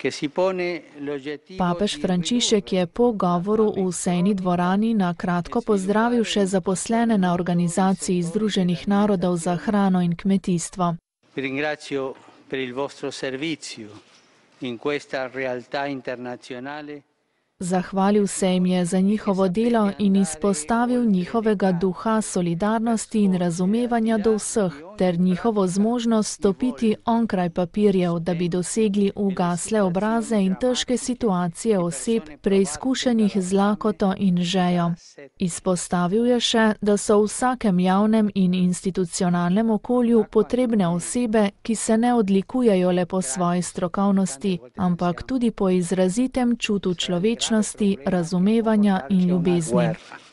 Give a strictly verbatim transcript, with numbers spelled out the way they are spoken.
Papež Frančišek je po govoru v sejni dvorani na kratko pozdravil še zaposlene na Organizaciji Združenih narodov za hrano in kmetijstvo. Zahvalil se jim je za njihovo delo in izpostavil njihovega duha solidarnosti in razumevanja do vseh, ter njihovo zmožnost stopiti onkraj papirjev, da bi dosegli ugasle obraze in težke situacije oseb, preizkušenih z lakoto in žejo. Izpostavil je še, da so v vsakem javnem in institucionalnem okolju potrebne osebe, ki se ne odlikujejo le po svoji strokovnosti, ampak tudi po izrazitem čutu človečnosti, razumevanja in ljubezni.